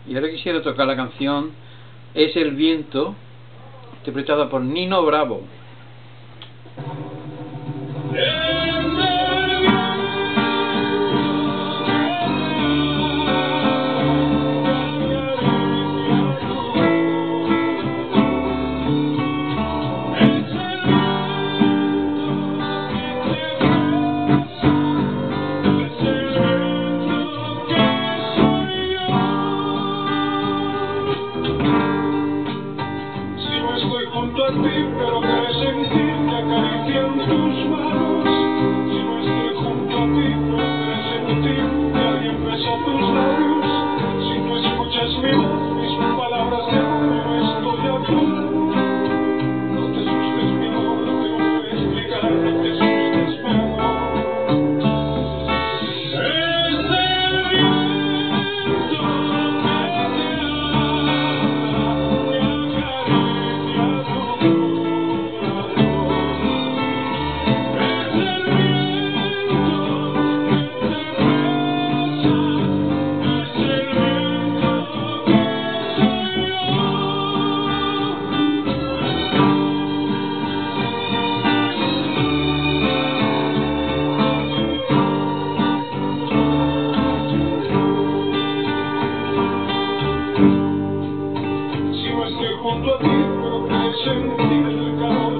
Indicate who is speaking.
Speaker 1: Y ahora quisiera tocar la canción Es el viento, interpretada por Nino Bravo.
Speaker 2: Junto a ti, pero crees sentir que acarician tus manos. Si no estoy junto a ti, pero crees sentir que alguien besa tus labios. Si no escuchas mi voz, mis palabras de amor, no estoy a tu lado. No te asustes, mi amor, no tengo que explicar, no te asustes, mi amor. Es el viento que te junto a ti, pero crees sentir el calor